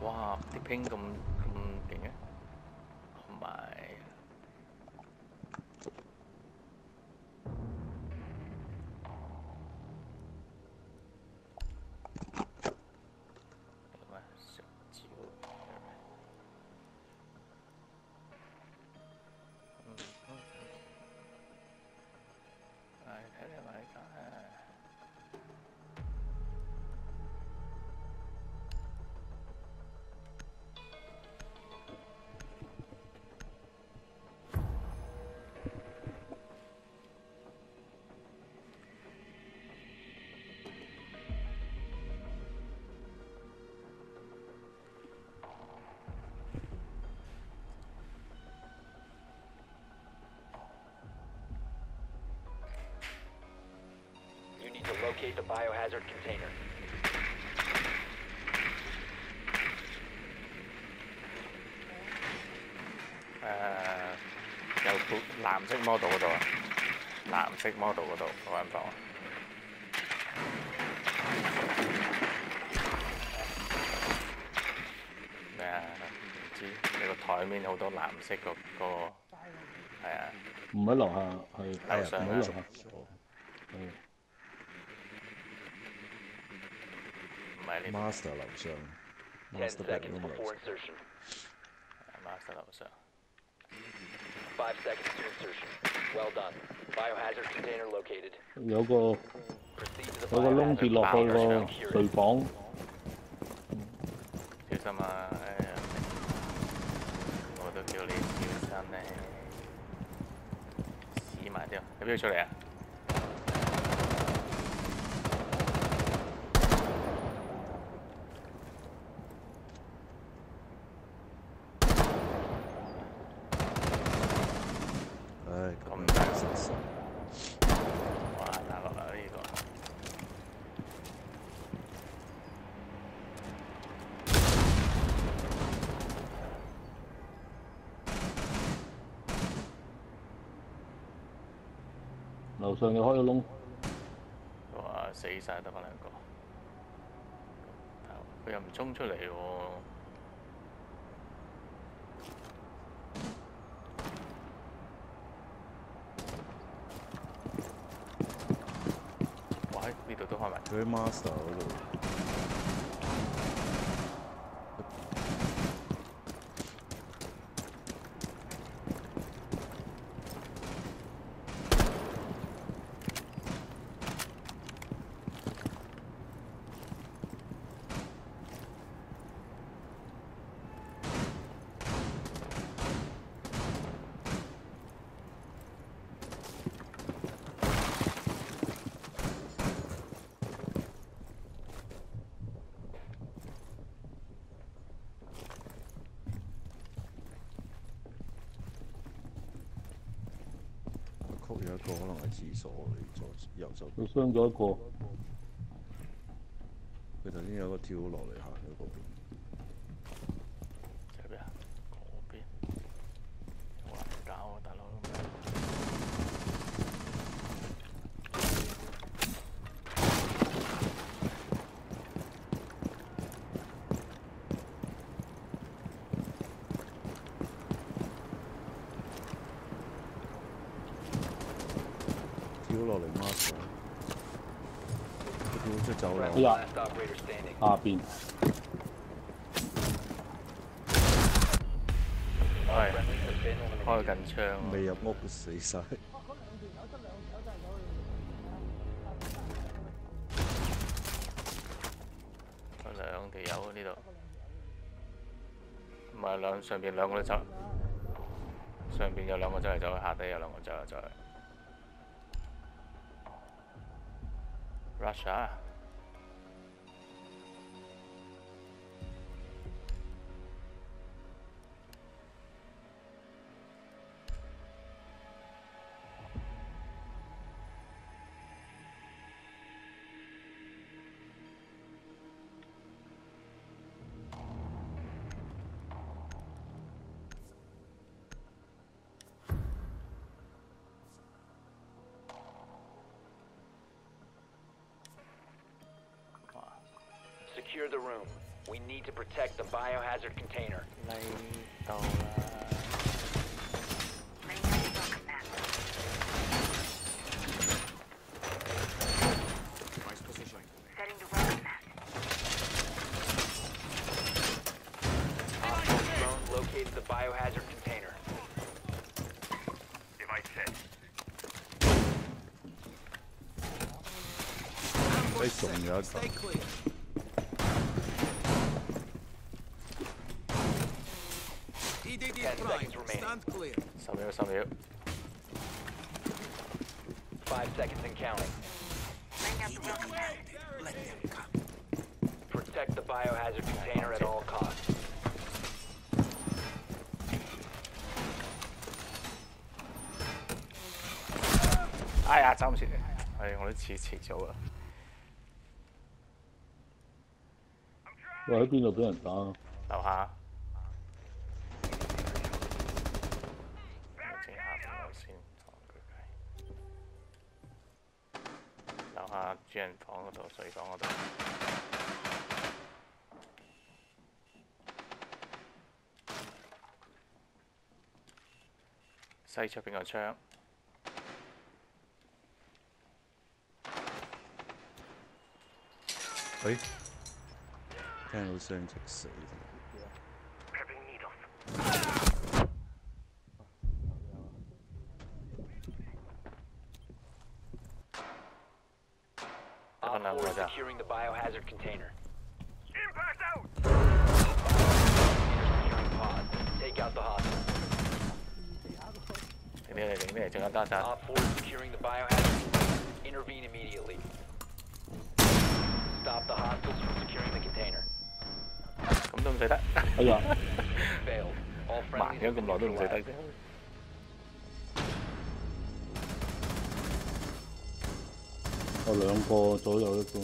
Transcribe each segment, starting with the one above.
哇！啲拼咁勁嘅，同埋咩食蕉？睇你買㗎。 Locate the biohazard container. 有個藍色 model 嗰度啊，藍色 model 嗰度嗰間房啊。咩啊？唔知你個台面好多藍色個係啊。 唔喺樓下，係樓上啊。 唔喺樓下。 唔係呢 Master 樓上 10 ，Master seconds bedroom 樓 before 上。 insertion. Master 樓上。 5 seconds to insertion. Well done. Biohazard container located. 有個 Proceed to the 有個窿跌落去個睡房。 小心啊！我都叫你小心咧，屎埋啲，你邊度出嚟啊？ 唉， 咁大實實。 哇！大鑊啦呢個。 樓上又開咗窿。 哇！死晒得翻兩個，佢又唔衝出嚟喎。哇！呢度都開埋。 佢喺 Master 嗰度。有一個可能係廁所，你右手。 佢傷咗一個。 佢頭先有個跳落嚟行咗嗰邊。 喺邊啊？嗰邊。好難搞啊，大佬。 跳落嚟 Master， 跳出走廊。 呀！下邊。 係開緊槍。 未入屋死晒。 兩條友呢度，唔係上邊兩個都走，上邊有兩個走嚟走去，下底有兩個走嚟走去。Russia。 Secure the room. We need to protect the biohazard container. 呢度啦。 Drone located the biohazard container. 仲有一個。 10 seconds remaining. 10秒10秒。 5 seconds and counting. Protect the biohazard container at all costs. 哎呀，走唔切！係我都遲咗啊！ 喂，喺邊度俾人打？ 樓下。整下邊我先同佢計。樓下主人房嗰度、睡房嗰度。西出邊個窗？ 喂，聽到聲即死。 Op 4 securing the biohazard container. Impact out! Securing pod. Take out the hostage. 嚟咩？仲有得陣。 Op 4 securing the biohazard container. Intervene immediately. Stop the hostiles from securing the container. 咁都唔使得。 哎呀！ Failed. All 慢 friendlies 咗 have 咁 been 耐都唔使得 neutralized. 啫。 有兩個左右一個。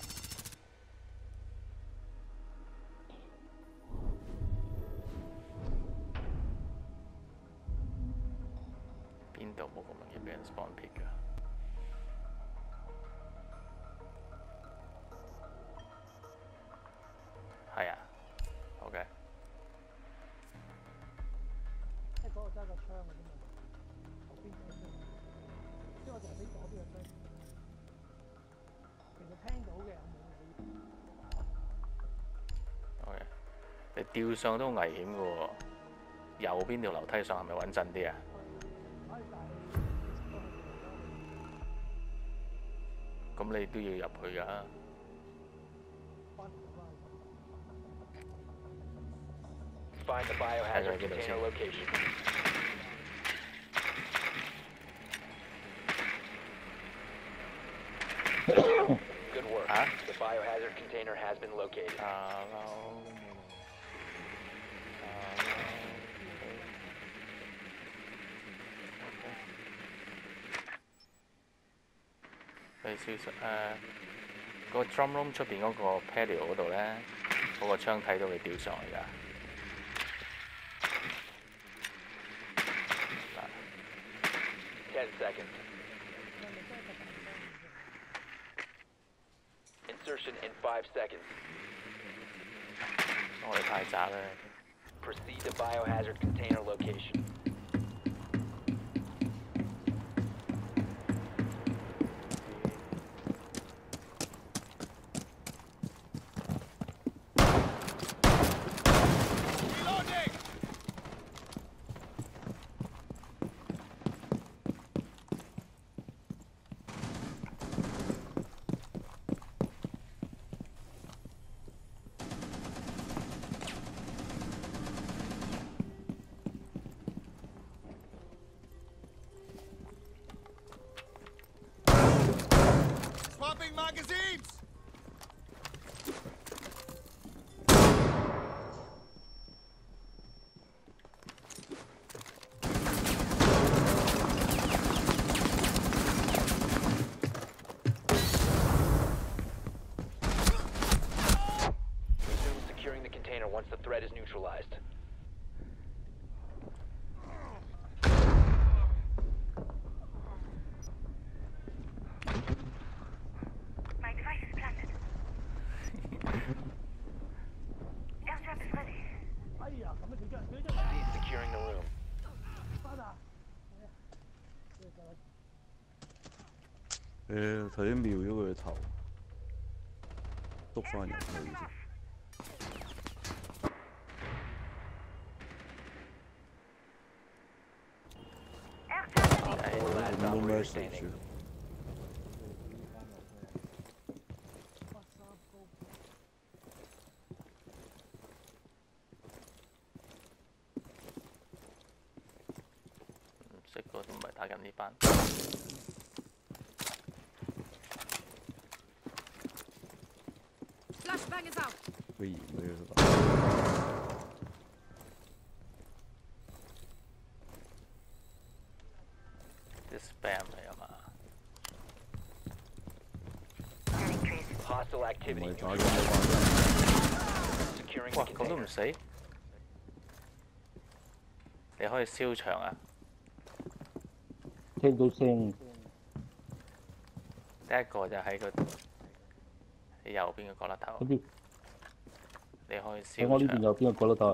邊度冇咁容易俾人 spawn pick 㗎？ 係啊，好嘅。 即係嗰個揸個槍嘅啫嘛，後邊嗰個槍，即係我淨係睇左邊個槍。其實聽到嘅，我冇理。 好嘅，你吊上都危險嘅喎，右邊條樓梯上係咪穩陣啲啊？咁你都要入去㗎。 Find the biohazard container location. Good work. The biohazard container has been located. 佢消失個 drum room 出邊嗰個 patio 嗰度咧，嗰個窗睇到佢吊上嚟㗎。 10 seconds. Insertion in 5 seconds. 我哋太渣啦。 Proceed to biohazard container location. Swapping magazines! Resume securing the container once the threat is neutralized. My device is planted. 頭先瞄咗佢嘅頭，篤翻入去先。冇 message。 唔識嗰啲唔係打緊呢班。 Flashbang is out. 佢移咗佢度。 啲 spam 嚟啊嘛。 Hostile 唔 activity. 係打緊嗰班 Securing 哇， the 咁都 container. 唔死？你可以燒牆啊！ 聽到聲， 第一個就喺個喺右邊嘅角落頭， 嗰啲你可以喺我呢邊燒牆。 有邊個角落頭啊？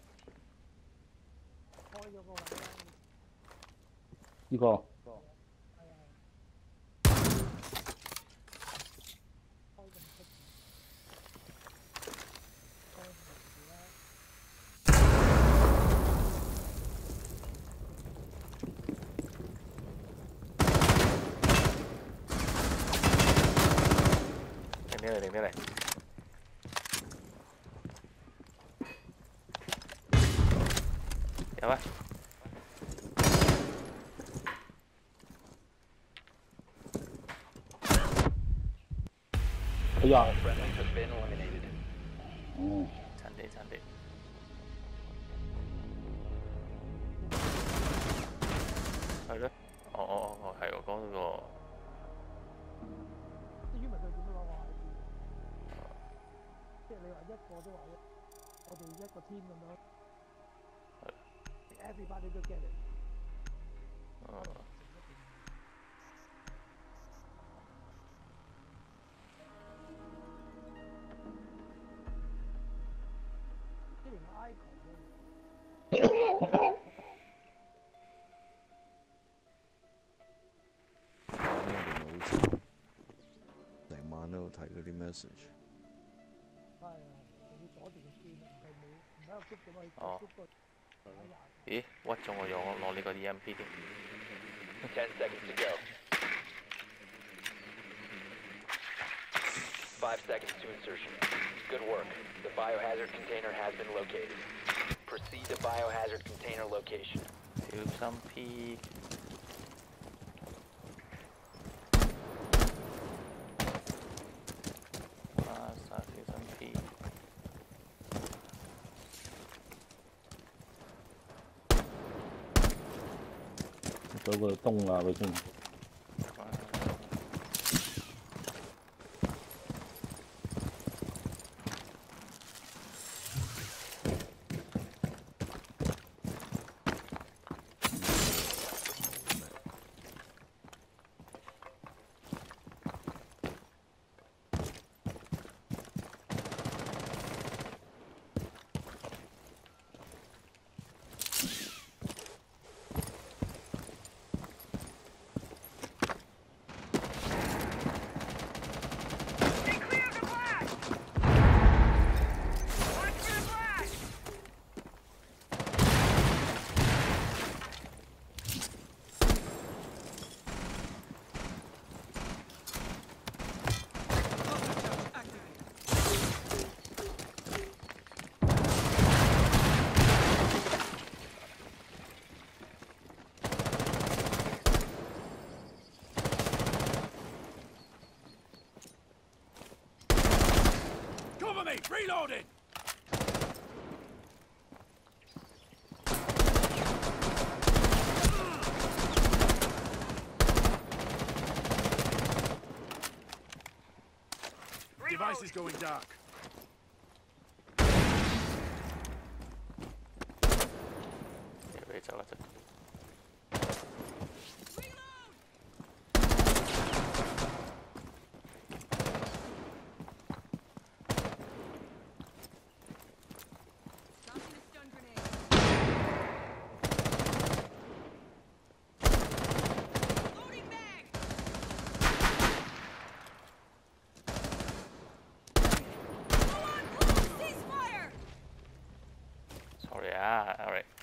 開咗個位啦， 呢個係啊，開咁出，開唔住啦。 停啲嚟，停啲嚟。有啊！ 哎呀， Friendlies have been eliminated. 哦， 趁啲，趁啲。係咯。哦，係喎，嗰個。 啲語文佢點樣講話？即係你話一個都話一，我哋一個 team 咁樣，everybody 都 get it。即係連個 icon 都。 呢個電腦好慘，成晚都睇嗰啲 message。 係啊，仲要鎖住個 screen，唔係喺個 group 咁去哦 group 個咦，屈咗我攞呢個 EMP 添。 10 seconds to go. 5 seconds to insertion. Good work. The biohazard container has been located. Proceed to biohazard container location. 小心 P。小心 P。 有個洞啊，佢先。 Reloading! Device is going dark. 俾走一陣。 Yeah, all right.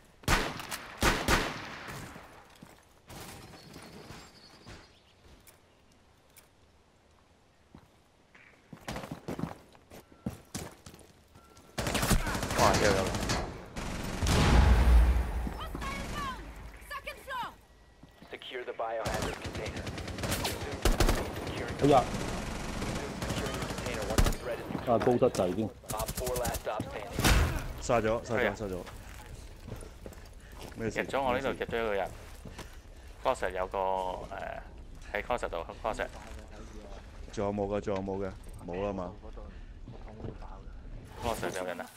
Wow, here we go. Secure the biohazard container. Resume securing 哎呀， securing the container once the threat is 啊高 neutralized. 得滯添， Op 4 last stop standing. 殺咗殺係啊咗殺咗。咩事？ 入咗我呢度， 咩事入咗一個人。Closet 有個喺 closet 度 closet。 仲有冇㗎？仲有冇嘅？冇啦嘛。 closet 有人啊！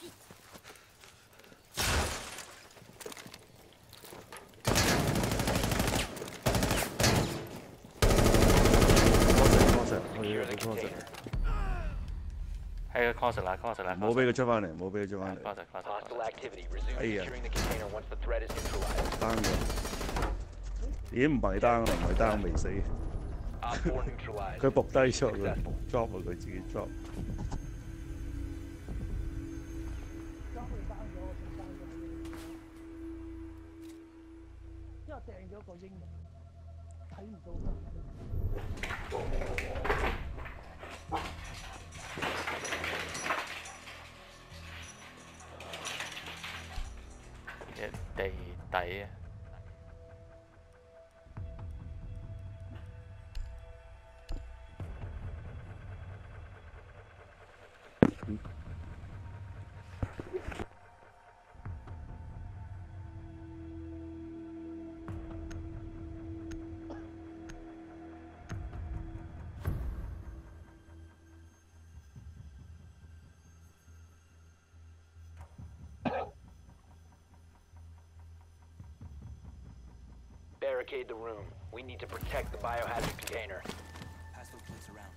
closet 去 Secure the closet， container. 喺個 closet 啦，closet 啦。 唔好俾佢出翻嚟，唔好俾佢出翻嚟。 closet closet。 Hostile activity. Resume Hey, securing the container once the threat is neutralized. 單嘅，已經唔係單啦，唔係單未死， Op 4 neutralized. 佢仆低咗㗎 ，drop 啊佢自己 drop。 將佢單咗，我單咗，因為掟咗個英文，睇唔到㗎。 地底啊！ Barricade the room. We need to protect the biohazard container. Pass those plates around.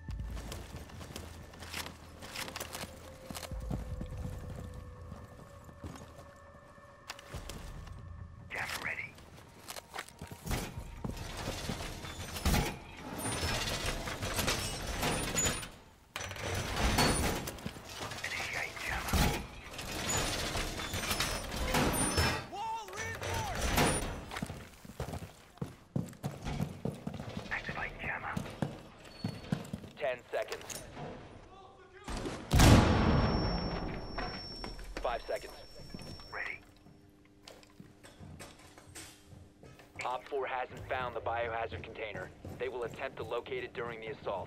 Gas ready. Initiate jammer. Wall reinforced! Activate jammer. 10 seconds. 5 seconds. Ready. Op 4 hasn't found the biohazard container. They will attempt to locate it during the assault.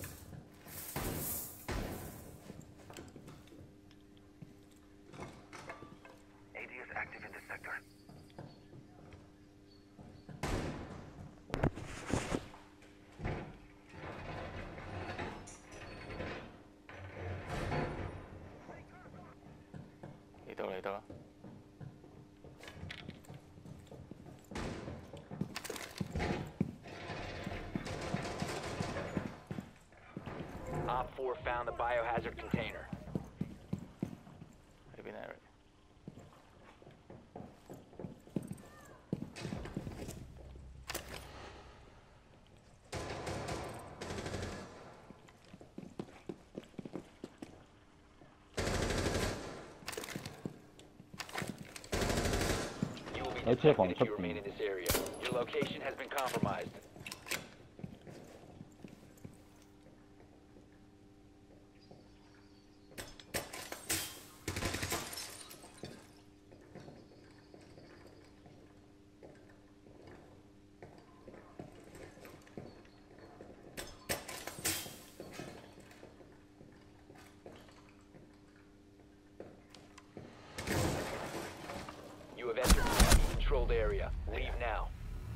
AD is active in the sector. 嚟到啦！ Op 4 found the biohazard container. 喺邊啊？Eric？ You will be Ở車房 detected if 出 you remain 邊 in this area. Your location has been compromised. You have entered the controlled area. Leave now.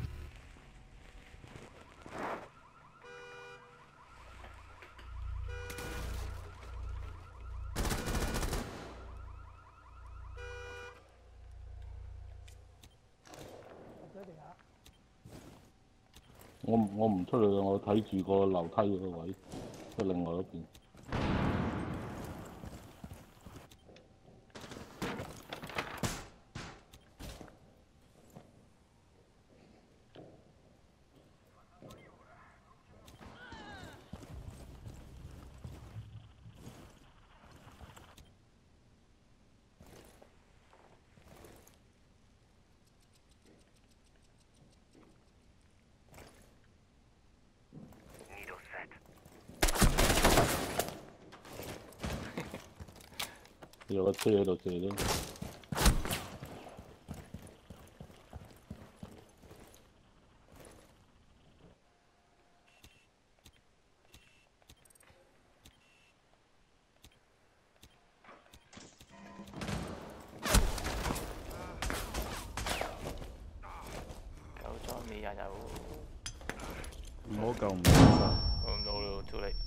Hãy subscribe cho kênh Ghiền Mì Gõ Để không bỏ lỡ 我唔出去啦，我睇住個樓梯嗰個位，即係另外一邊。 有個車喺度射咧。 救咗未又有， 唔好救唔到晒。 唔到咯，too late。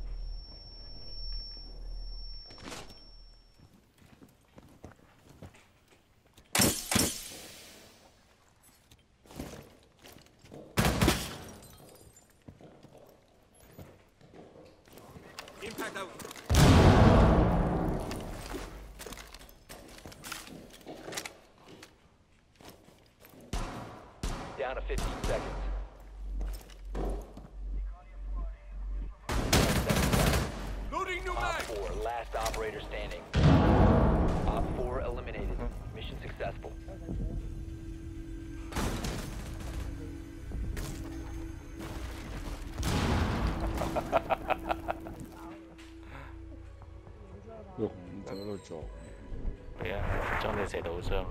Impact out. Down to 15 seconds. Loading new Op mag. 4, last operator standing. Op 4 eliminated. Mission successful. 就喺度做。 係啊，將你射到好傷。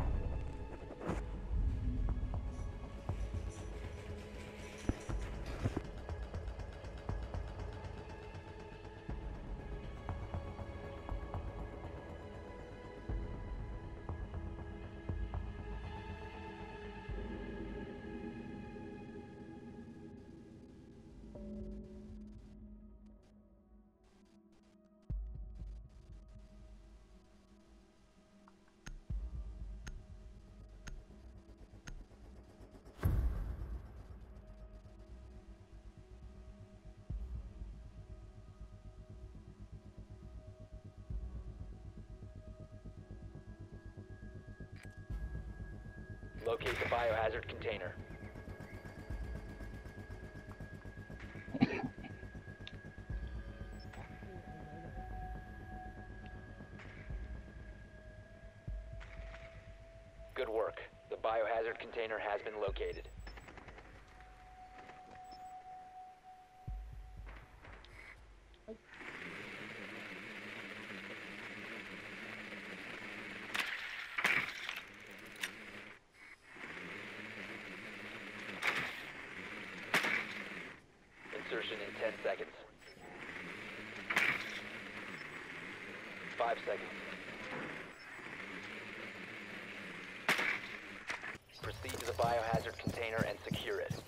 Locate the biohazard container. Good work. The biohazard container has been located. Insertion in 10 seconds. 5 seconds. Proceed to the biohazard container and secure it.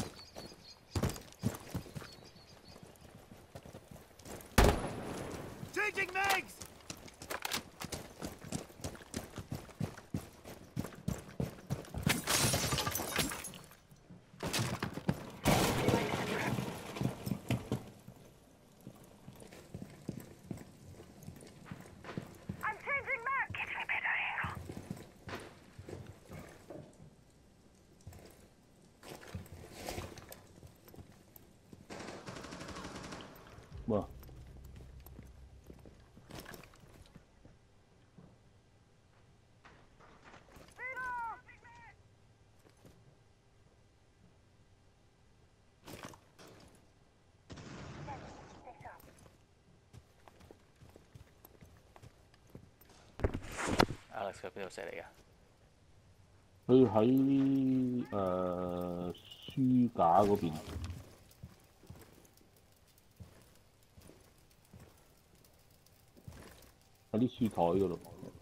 Changing mags. I'm changing back. Get me better angle. 哇！ Alex 喺邊度射嚟㗎？ 佢喺書架嗰邊。喺啲書台嗰度。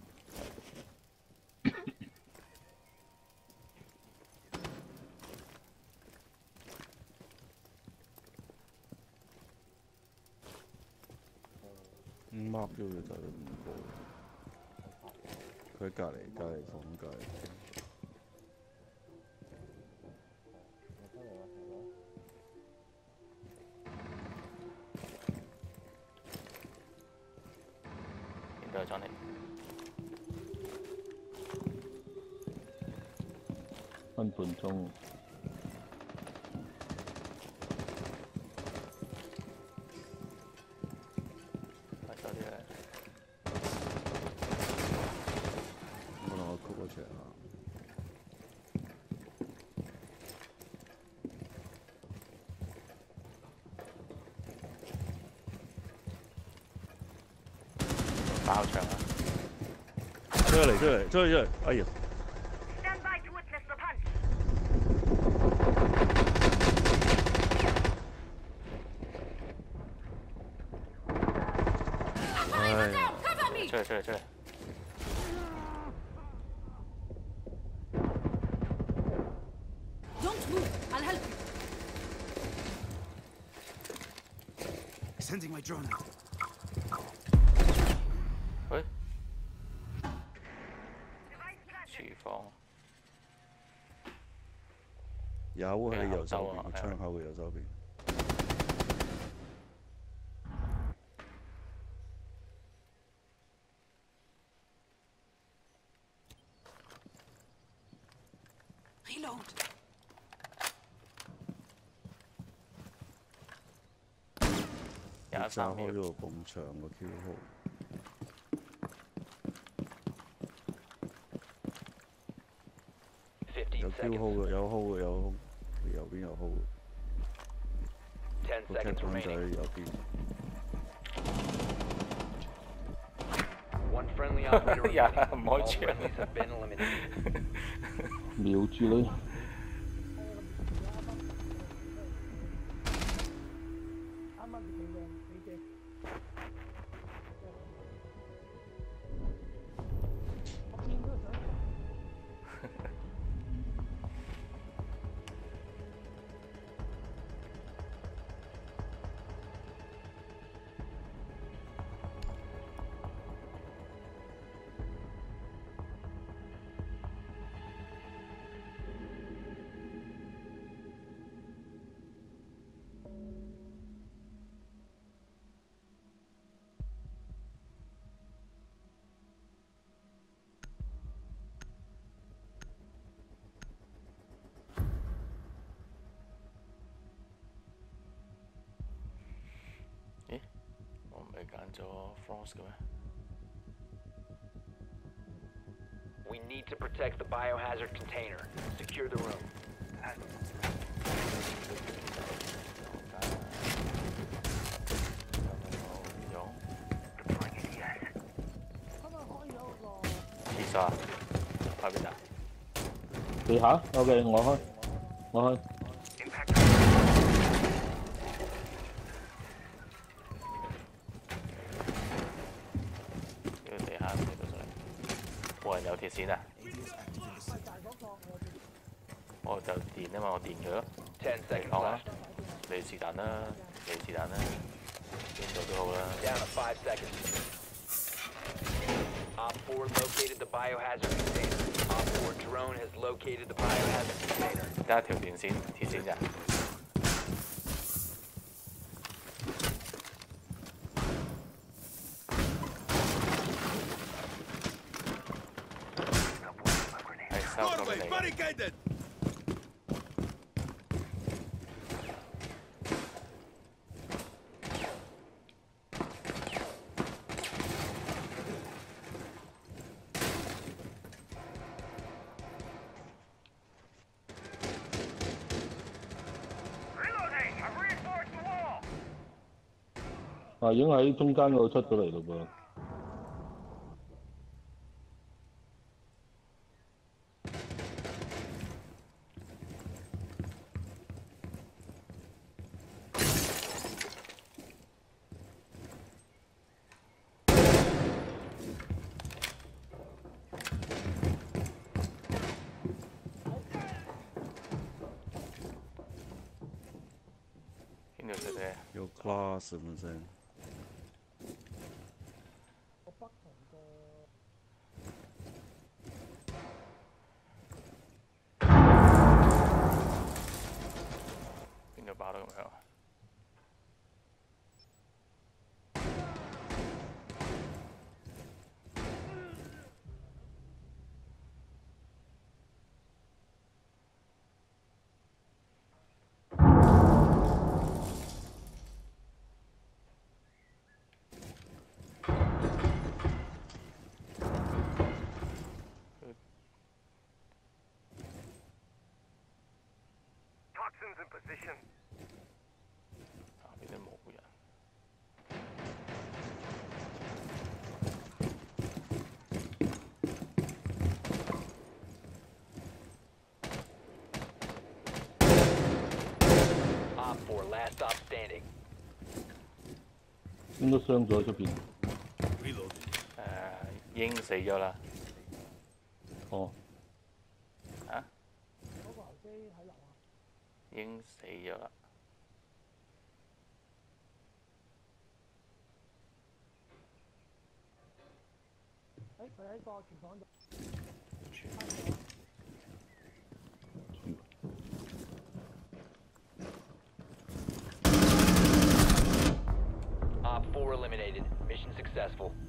mark 咗佢就係5個。佢喺隔離房隔離。 見到咗你。 分半鐘。 快手啲啦！ 可能我曲嗰隻下。 爆場啊！ 出嚟！哎呀！ Stand by to witness the punch. 唉， 出嚟！ Don't move. I'll help you. Sending my drone out. 喂，廚房有喺右手邊， 係啊窗口嘅右手邊。 Reload. 廿炸三秒開咗，個埲牆個 Q 號。有 Q 號嘅，有 hold 嘅，有 hold， 右邊有 hold。個 cap 筒仔右邊。 One friendly operator remaining. 唔可以 All 搶 friendlies have been eliminated. 瞄住你。 啱啱佢用飛機，我見到想。 咦？我唔係揀咗 Frost 嘅咩？ We need to protect the biohazard container. Secure the room. 廁所啊？開邊啊？ 地下 OK， 我開。 呢個地下呢度上嚟，冇人有鐵線啊？我就電啊嘛，我電佢咯。 10 你 seconds 講啦 left.， 你是但啦，邊度都好啦。 Down to 5 seconds. Op 4 located the biohazard container. Op 4 drone has located the biohazard container. 得一條電線，鐵線咋？係收咗俾 Doorway 你。 barricaded. 已經喺中間嗰度出咗嚟咯噃。 邊度出嘅？ 有 class 咁嘅聲。 邊度爆得咁響啊？下邊都冇人。 last stop standing. 應該傷咗喺出邊。 已經死咗啦。 哦。 啊？ 嗰個牛機喺樓下。 已經死咗啦。 誒，佢喺個廚房度。 Op 4 eliminated. Mission successful.